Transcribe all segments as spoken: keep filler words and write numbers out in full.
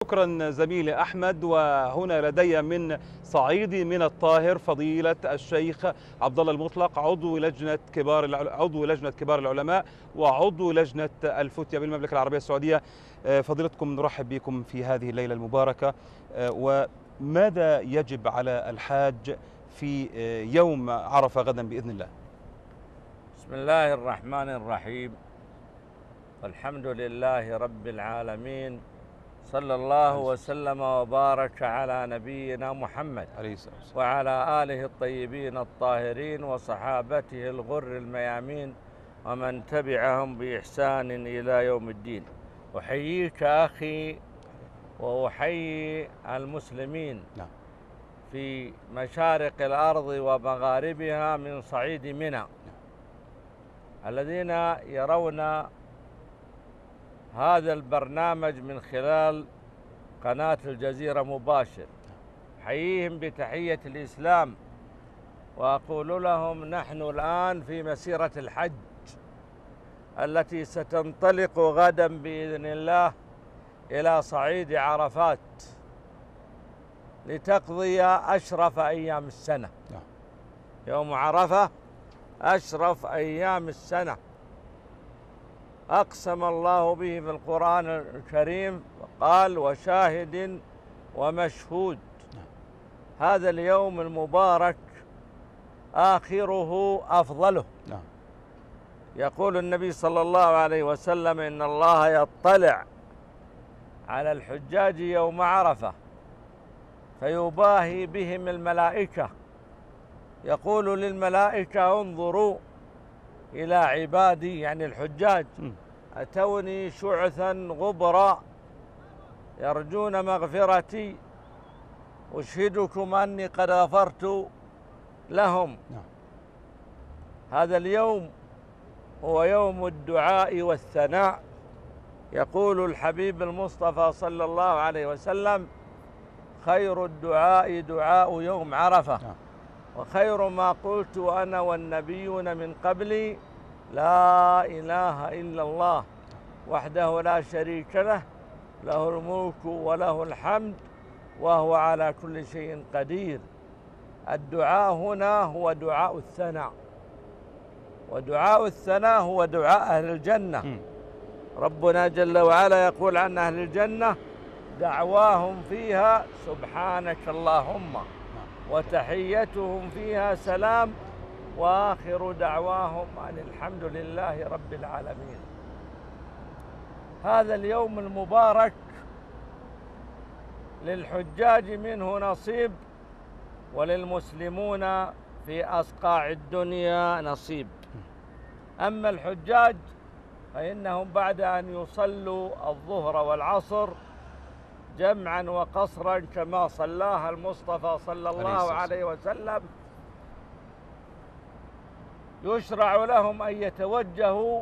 شكرا زميلي أحمد. وهنا لدي من صعيدي من الطاهر فضيلة الشيخ عبد الله المطلق، عضو لجنة كبار العل... عضو لجنة كبار العلماء وعضو لجنة الفتية بالمملكة العربية السعودية. فضيلتكم نرحب بكم في هذه الليلة المباركة. وماذا يجب على الحاج في يوم عرفة غدا بإذن الله؟ بسم الله الرحمن الرحيم، والحمد لله رب العالمين، صلى الله وسلم وبارك على نبينا محمد وعلى آله الطيبين الطاهرين وصحابته الغر الميامين ومن تبعهم بإحسان إلى يوم الدين. أحييك أخي وأحيي المسلمين في مشارق الأرض ومغاربها من صعيد منى الذين يرون هذا البرنامج من خلال قناة الجزيرة مباشر. أحييهم بتحية الإسلام وأقول لهم نحن الآن في مسيرة الحج التي ستنطلق غدا بإذن الله إلى صعيد عرفات لتقضي أشرف أيام السنة. يوم عرفة أشرف أيام السنة، أقسم الله به في القرآن الكريم وقال وشاهد ومشهود. هذا اليوم المبارك آخره أفضله. يقول النبي صلى الله عليه وسلم إن الله يطلع على الحجاج يوم عرفة فيباهي بهم الملائكة، يقول للملائكة انظروا إلى عبادي يعني الحجاج أتوني شعثا غبرا يرجون مغفرتي أشهدكم أني قد غفرت لهم. هذا اليوم هو يوم الدعاء والثناء. يقول الحبيب المصطفى صلى الله عليه وسلم خير الدعاء دعاء يوم عرفة وخير ما قلت أنا والنبيون من قبلي لا إله إلا الله وحده لا شريك له له الملك وله الحمد وهو على كل شيء قدير. الدعاء هنا هو دعاء الثناء، ودعاء الثناء هو دعاء أهل الجنة. ربنا جل وعلا يقول عن أهل الجنة دعواهم فيها سبحانك اللهم وتحيتهم فيها سلام وآخر دعواهم أن الحمد لله رب العالمين. هذا اليوم المبارك للحجاج منه نصيب وللمسلمون في أصقاع الدنيا نصيب. أما الحجاج فإنهم بعد أن يصلوا الظهر والعصر جمعا وقصرا كما صلاها المصطفى صلى الله عليه وسلم يشرع لهم أن يتوجهوا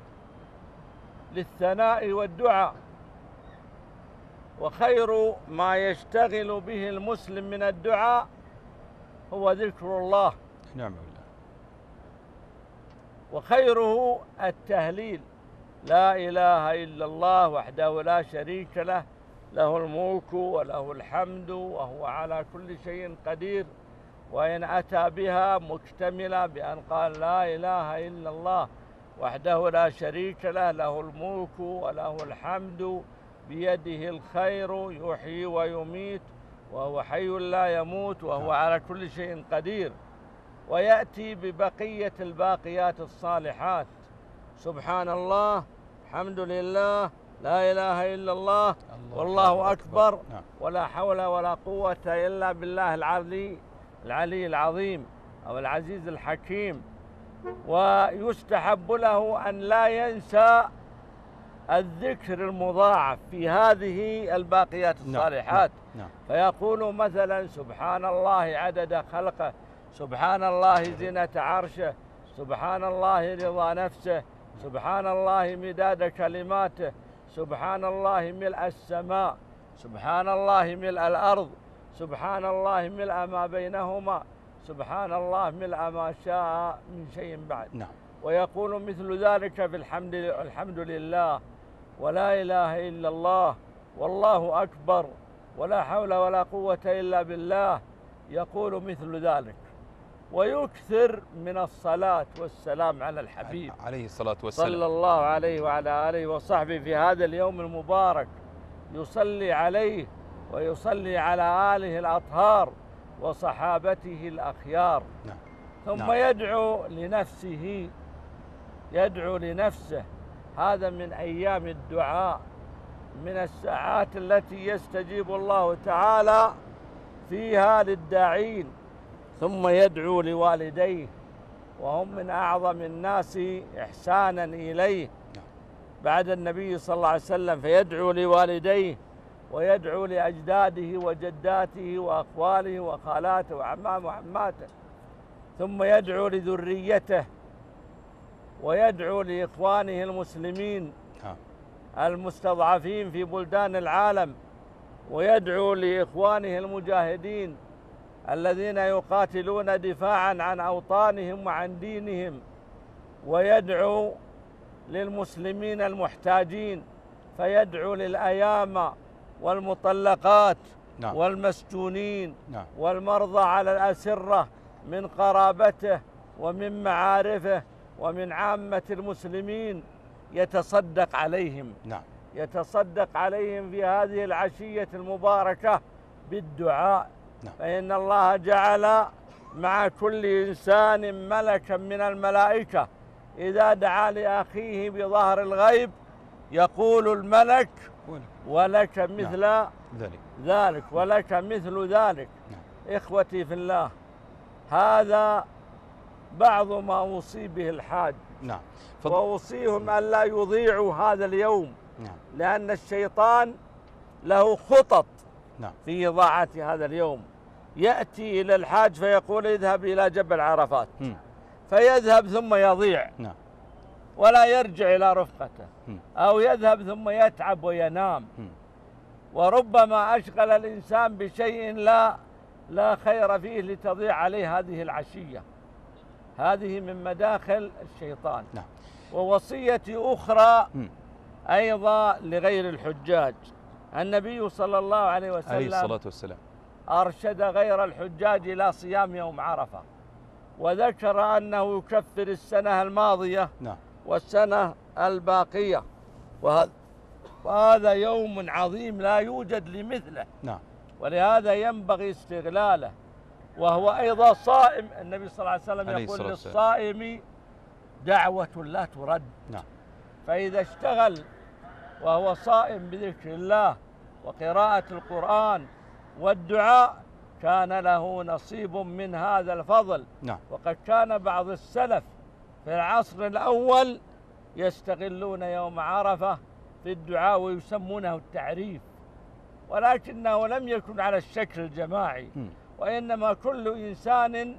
للثناء والدعاء. وخير ما يشتغل به المسلم من الدعاء هو ذكر الله. نعم بالله. وخيره التهليل لا إله إلا الله وحده لا شريك له له الملك وله الحمد وهو على كل شيء قدير. وإن أتى بها مكتملة بأن قال لا إله إلا الله وحده لا شريك له له الملك وله الحمد بيده الخير يحيي ويميت وهو حي لا يموت وهو على كل شيء قدير. ويأتي ببقية الباقيات الصالحات سبحان الله الحمد لله لا إله إلا الله والله أكبر ولا حول ولا قوة إلا بالله العلي العلي العظيم أو العزيز الحكيم. ويستحب له أن لا ينسى الذكر المضاعف في هذه الباقيات الصالحات. فيقول مثلا سبحان الله عدد خلقه سبحان الله زينة عرشه سبحان الله رضا نفسه سبحان الله مداد كلماته سبحان الله ملء السماء سبحان الله ملء الأرض سبحان الله ملء ما بينهما سبحان الله ملء ما شاء من شيء بعد. نعم. ويقول مثل ذلك في الحمد الحمد لله ولا إله إلا الله والله أكبر ولا حول ولا قوة إلا بالله، يقول مثل ذلك. ويكثر من الصلاة والسلام على الحبيب عليه الصلاة والسلام صلى الله عليه وعلى آله وصحبه في هذا اليوم المبارك، يصلي عليه ويصلي على آله الأطهار وصحابته الأخيار. نعم. ثم نعم. يدعو لنفسه، يدعو لنفسه. هذا من أيام الدعاء، من الساعات التي يستجيب الله تعالى فيها للداعين. ثم يدعو لوالديه، وهم من أعظم الناس إحسانا إليه بعد النبي صلى الله عليه وسلم، فيدعو لوالديه ويدعو لأجداده وجداته وأخواله وخالاته وعمامه وعماته. ثم يدعو لذريته ويدعو لإخوانه المسلمين المستضعفين في بلدان العالم، ويدعو لإخوانه المجاهدين الذين يقاتلون دفاعا عن أوطانهم وعن دينهم، ويدعو للمسلمين المحتاجين، فيدعو للأيام والمطلقات نعم. والمسجونين نعم. والمرضى على الأسرة من قرابته ومن معارفه ومن عامة المسلمين، يتصدق عليهم. نعم. يتصدق عليهم في هذه العشية المباركة بالدعاء. نعم. فإن الله جعل مع كل إنسان ملكا من الملائكة، إذا دعا لأخيه بظهر الغيب يقول الملك ولك مثل نعم. ذلك ولك مثل ذلك. نعم. إخوتي في الله، هذا بعض ما أوصي به الحاج. نعم. وأوصيهم أن لا يضيعوا هذا اليوم. نعم. لأن الشيطان له خطط نعم. في إضاعة هذا اليوم. يأتي إلى الحاج فيقول اذهب إلى جبل عرفات، م. فيذهب ثم يضيع. نعم. ولا يرجع إلى رفقته، م. أو يذهب ثم يتعب وينام. م. وربما أشغل الإنسان بشيء لا لا خير فيه لتضيع عليه هذه العشية. هذه من مداخل الشيطان. نعم. ووصية أخرى م. أيضا لغير الحجاج. النبي صلى الله عليه وسلم عليه الصلاة والسلام أرشد غير الحجاج إلى صيام يوم عرفة، وذكر أنه يكفر السنة الماضية نعم. والسنة الباقية، وهذا وهذا يوم عظيم لا يوجد لمثله. نعم. ولهذا ينبغي استغلاله. وهو أيضا صائم، النبي صلى الله عليه وسلم عليه يقول الصلاة والسلام. للصائم دعوة لا ترد. نعم. فإذا اشتغل وهو صائم بذكر الله وقراءة القرآن والدعاء كان له نصيب من هذا الفضل. نعم. وقد كان بعض السلف في العصر الأول يستغلون يوم عرفة في الدعاء ويسمونه التعريف، ولكنه لم يكن على الشكل الجماعي، م. وإنما كل إنسان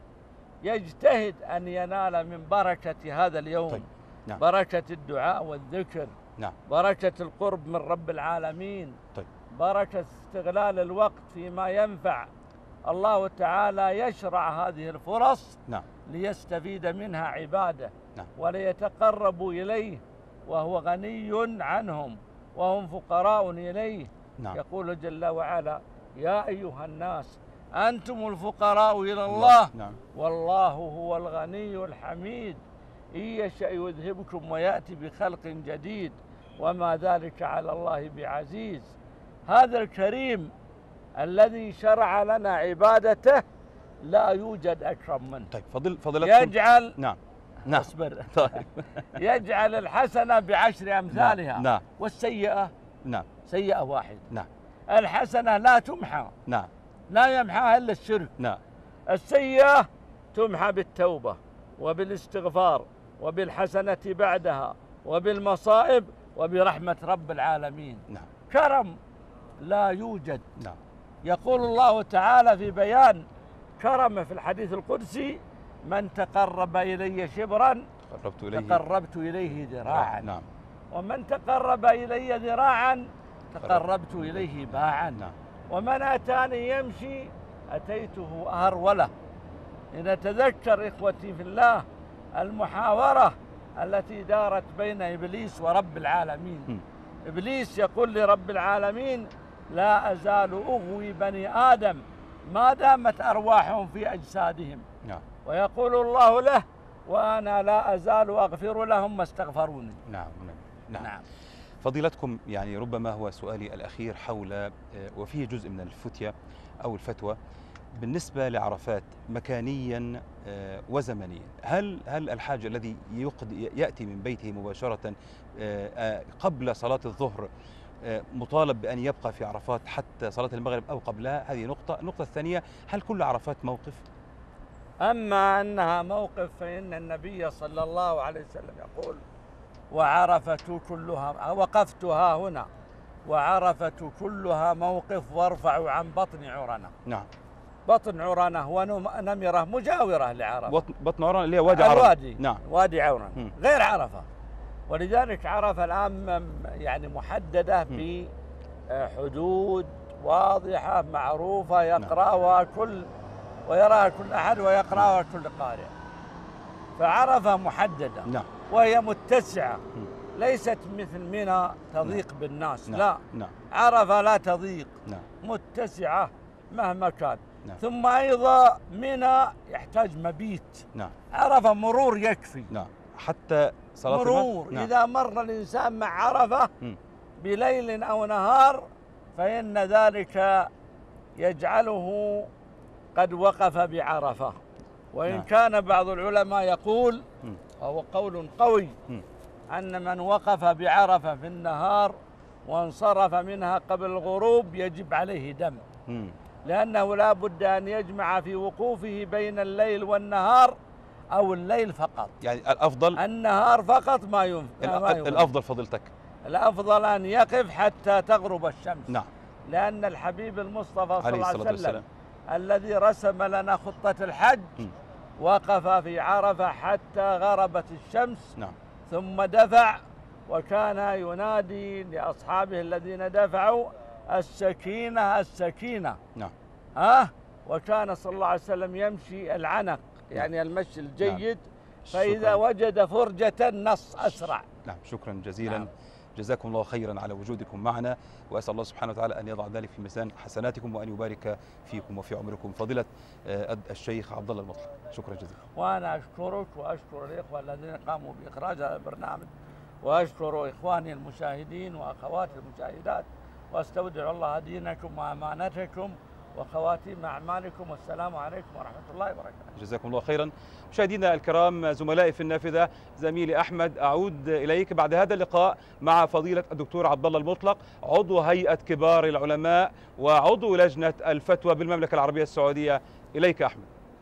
يجتهد أن ينال من بركة هذا اليوم. طيب. نعم. بركة الدعاء والذكر. نعم. بركة القرب من رب العالمين. طيب. بركة استغلال الوقت فيما ينفع. الله تعالى يشرع هذه الفرص نعم. ليستفيد منها عباده. نعم. وليتقربوا إليه وهو غني عنهم وهم فقراء إليه. نعم. يقول جل وعلا: يا أيها الناس أنتم الفقراء إلى الله. نعم. والله هو الغني الحميد، إن يشأ يذهبكم ويأتي بخلق جديد وما ذلك على الله بعزيز. هذا الكريم الذي شرع لنا عبادته لا يوجد أكرم منه. طيب فضل فضلتكم يجعل نعم نعم اصبر طيب يجعل الحسنة بعشر أمثالها. نعم. والسيئة نعم. سيئة واحدة. نعم. الحسنة لا تمحى، نعم. لا يمحاها إلا الشرك. نعم. السيئة تمحى بالتوبة وبالاستغفار وبالحسنة بعدها وبالمصائب وبرحمة رب العالمين. نعم. كرم لا يوجد. نعم. يقول الله تعالى في بيان كرمه في الحديث القدسي: من تقرب إلي شبرا قربت إليه تقربت إليه ذراعا. نعم. ومن تقرب إلي ذراعا تقربت إليه باعا. نعم. ومن أتاني يمشي أتيته هرولة. لنتذكر إخوتي في الله المحاورة التي دارت بين إبليس ورب العالمين. م. إبليس يقول لرب العالمين لا أزال أغوي بني آدم ما دامت أرواحهم في أجسادهم. نعم. ويقول الله له وأنا لا أزال أغفر لهم ما استغفروني. نعم. نعم. نعم. فضيلتكم يعني ربما هو سؤالي الأخير حول وفيه جزء من الفتية أو الفتوى بالنسبة لعرفات مكانيا وزمنيا. هل هل الحاج الذي يأتي من بيته مباشرة قبل صلاة الظهر مطالب بأن يبقى في عرفات حتى صلاة المغرب أو قبلها؟ هذه نقطة. النقطة الثانية، هل كل عرفات موقف؟ أما أنها موقف فإن النبي صلى الله عليه وسلم يقول وعرفة كلها، وقفتها هنا وعرفة كلها موقف وارفعوا عن بطن عرنة. نعم. بطن عرنة ونمرة مجاورة لعرفة. بطن عرنة اللي هي وادي عرنة. الوادي. نعم. وادي عرنة غير عرفة. ولذلك عرفة الآن يعني محددة بحدود واضحة معروفة يقرأها كل ويراها كل أحد ويقرأها كل قارئ. فعرفة محددة. نعم. وهي متسعة ليست مثل منى تضيق نعم. بالناس. نعم. لا. نعم. عرفة لا تضيق. نعم. متسعة مهما كان. نعم. ثم أيضا منى يحتاج مبيت. نعم. عرفة مرور يكفي. نعم. حتى صلاة مرور. نعم. إذا مر الإنسان مع عرفة م. بليل أو نهار فإن ذلك يجعله قد وقف بعرفة. وإن نعم. كان بعض العلماء يقول م. وهو قول قوي م. أن من وقف بعرفة في النهار وانصرف منها قبل الغروب يجب عليه دم. م. لأنه لا بد أن يجمع في وقوفه بين الليل والنهار أو الليل فقط. يعني الأفضل النهار فقط ما ينفع. الأفضل فضيلتك الأفضل أن يقف حتى تغرب الشمس. نعم. لأن الحبيب المصطفى صلى الله عليه وسلم الذي رسم لنا خطة الحج م. وقف في عرفة حتى غربت الشمس. نعم. ثم دفع وكان ينادي لأصحابه الذين دفعوا السكينة السكينة. نعم. ها وكان صلى الله عليه وسلم يمشي العنق يعني المشي الجيد. نعم. فإذا شكرا. وجد فرجة نص أسرع. نعم. شكرا جزيلا. نعم. جزاكم الله خيرا على وجودكم معنا، وأسأل الله سبحانه وتعالى أن يضع ذلك في ميزان حسناتكم وأن يبارك فيكم وفي عمركم. فضيلة الشيخ عبد الله المطلق، شكرا جزيلا. وأنا أشكرك وأشكر الإخوة الذين قاموا بإخراج هذا البرنامج، وأشكر إخواني المشاهدين وأخواتي المشاهدات، وأستودع الله دينكم وأمانتكم وخواتيم أعمالكم، والسلام عليكم ورحمة الله وبركاته. جزاكم الله خيرا. مشاهدينا الكرام، زملائي في النافذة، زميلي أحمد، أعود إليك بعد هذا اللقاء مع فضيلة الدكتور عبد الله المطلق، عضو هيئة كبار العلماء وعضو لجنة الفتوى بالمملكة العربية السعودية. إليك أحمد.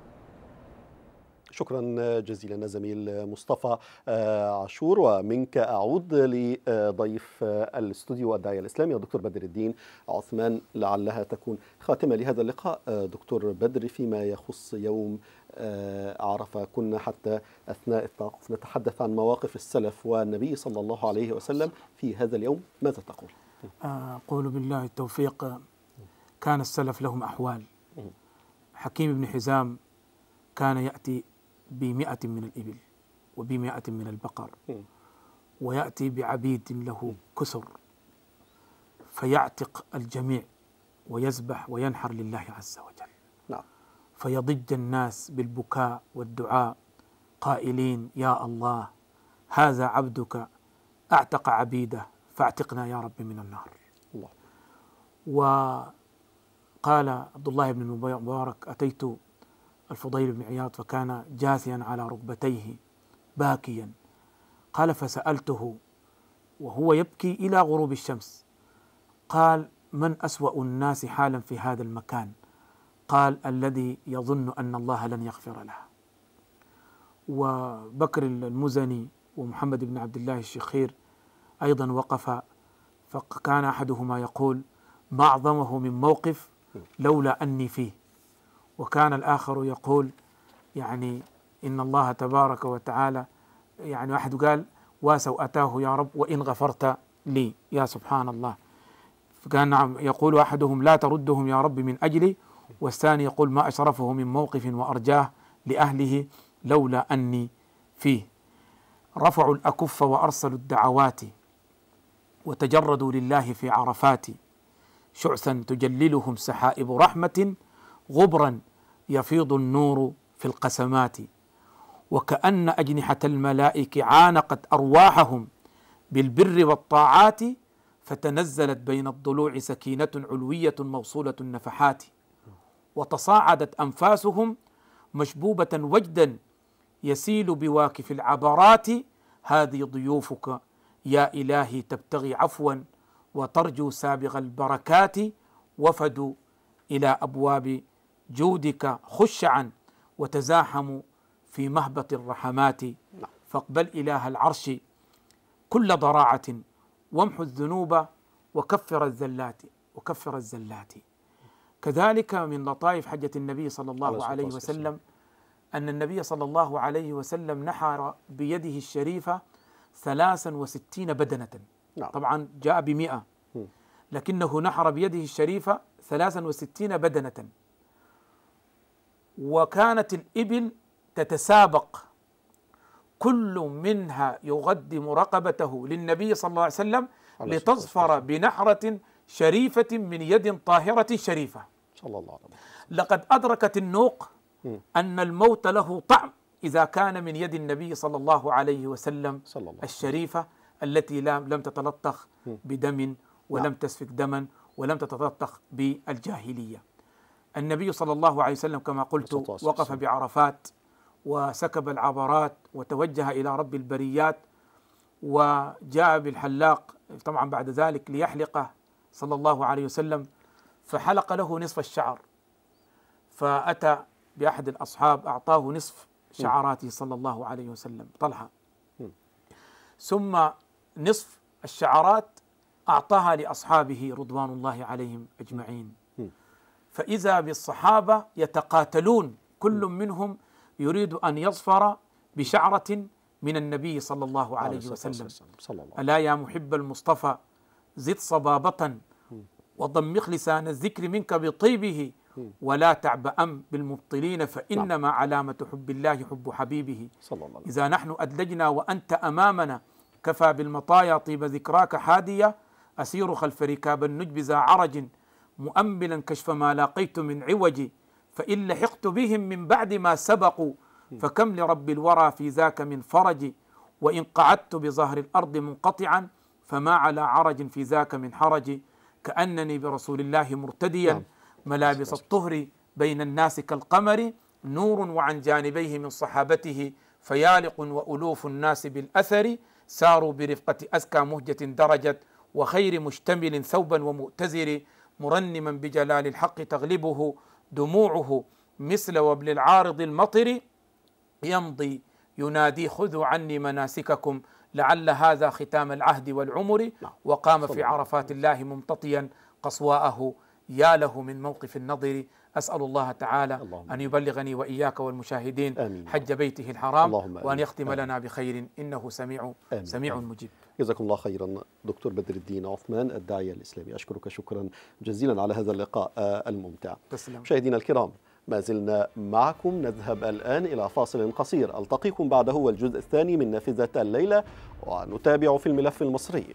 شكرا جزيلا زميل مصطفى عاشور. ومنك أعود لضيف الاستوديو الداعية الإسلامي الدكتور بدر الدين عثمان، لعلها تكون خاتمة لهذا اللقاء. دكتور بدر، فيما يخص يوم عرفة، كنا حتى أثناء التوقف نتحدث عن مواقف السلف والنبي صلى الله عليه وسلم في هذا اليوم، ماذا تقول؟ أقول بالله التوفيق. كان السلف لهم أحوال. حكيم بن حزام كان يأتي بمئة من الإبل وبمئة من البقر، ويأتي بعبيد له كسر فيعتق الجميع ويذبح وينحر لله عز وجل. نعم. فيضج الناس بالبكاء والدعاء قائلين يا الله هذا عبدك أعتق عبيده فاعتقنا يا رب من النار. الله. وقال عبد الله بن المبارك أتيت الفضيل بن عياض فكان جاثيا على ركبتيه باكيا، قال فسألته وهو يبكي إلى غروب الشمس، قال من أسوأ الناس حالا في هذا المكان؟ قال الذي يظن أن الله لن يغفر له. وبكر المزني ومحمد بن عبد الله الشخير أيضا وقف، فكان أحدهما يقول ما أعظمه من موقف لولا أني فيه، وكان الآخر يقول يعني إن الله تبارك وتعالى، يعني واحد قال وسوءتاه يا رب وإن غفرت لي، يا سبحان الله. فكان نعم يقول أحدهم لا تردهم يا رب من أجلي، والثاني يقول ما أشرفه من موقف وأرجاه لأهله لولا أني فيه. رفعوا الأكف وأرسلوا الدعوات وتجردوا لله في عرفات شعثا تجللهم سحائب رحمة غبرا يفيض النور في القسمات، وكأن أجنحة الملائكة عانقت أرواحهم بالبر والطاعات، فتنزلت بين الضلوع سكينة علوية موصولة النفحات، وتصاعدت أنفاسهم مشبوبة وجدا يسيل بواكف العبرات. هذه ضيوفك يا إلهي تبتغي عفوا وترجو سابغ البركات، وفدوا إلى أبواب جودك خشعا وتزاحموا في مهبط الرحمات، فاقبل إله العرش كل ضراعة وامحو الذنوب وكفر الزلات وكفر الزلات. كذلك من لطائف حجة النبي صلى الله عليه وسلم أن النبي صلى الله عليه وسلم نحر بيده الشريفة ثلاثا وستين بدنة. نعم. طبعا جاء بمئة، لكنه نحر بيده الشريفة ثلاثا وستين بدنة، وكانت الإبل تتسابق كل منها يقدم رقبته للنبي صلى الله عليه وسلم لتظفر بنحرة شريفة من يد طاهرة شريفة. صلى الله عليه وسلم. لقد أدركت النوق أن الموت له طعم إذا كان من يد النبي صلى الله عليه وسلم صلى الله الشريفة التي لم تتلطخ بدم ولم تسفك دما ولم تتلطخ بالجاهلية. النبي صلى الله عليه وسلم كما قلت وقف بعرفات وسكب العبرات وتوجه إلى رب البريات، وجاء بالحلاق طبعا بعد ذلك ليحلقه صلى الله عليه وسلم، فحلق له نصف الشعر، فأتى بأحد الأصحاب أعطاه نصف شعراته صلى الله عليه وسلم طلحة، ثم نصف الشعرات أعطاها لأصحابه رضوان الله عليهم أجمعين. فإذا بالصحابة يتقاتلون كل منهم يريد أن يظفر بشعرة من النبي صلى الله عليه وسلم. ألا يا محب المصطفى زد صبابة وضمخ لسان الذكر منك بطيبه، ولا تعبأ بالمبطلين فإنما علامة حب الله حب حبيبه. إذا نحن أدلجنا وأنت أمامنا كفى بالمطايا طيب ذكراك حادية، أسير خلف ركاب النجب ذا عرج مؤملا كشف ما لاقيت من عوج، فإن لحقت بهم من بعد ما سبقوا فكم لرب الورى في ذاك من فرج، وإن قعدت بظهر الأرض منقطعا فما على عرج في ذاك من حرج، كأنني برسول الله مرتديا ملابس الطهر بين الناس كالقمر، نور وعن جانبيه من صحابته فيالق وألوف الناس بالأثر، ساروا برفقة أزكى مهجة درجت وخير مشتمل ثوبا ومؤتزر، مرنما بجلال الحق تغلبه دموعه مثل وبل العارض المطر، يمضي ينادي خذوا عني مناسككم لعل هذا ختام العهد والعمر، وقام في عرفات الله ممتطيا قصواءه يا له من موقف النظر. أسأل الله تعالى أن يبلغني وإياك والمشاهدين آمين. حج بيته الحرام، وأن يختم آمين. لنا بخير إنه سميع آمين. سميع آمين. مجيب. جزاكم الله خيرا دكتور بدر الدين عثمان الداعية الإسلامي، أشكرك شكرا جزيلا على هذا اللقاء الممتع. مشاهدينا الكرام، ما زلنا معكم، نذهب الآن إلى فاصل قصير، ألتقيكم بعده والجزء الثاني من نافذة الليلة، ونتابع في الملف المصري.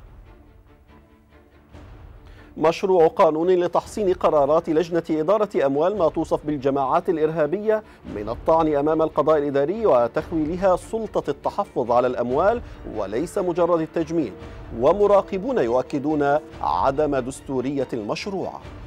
مشروع قانون لتحصين قرارات لجنة إدارة أموال ما توصف بالجماعات الإرهابية من الطعن أمام القضاء الإداري وتخويلها سلطة التحفظ على الأموال وليس مجرد التجميل، ومراقبون يؤكدون عدم دستورية المشروع.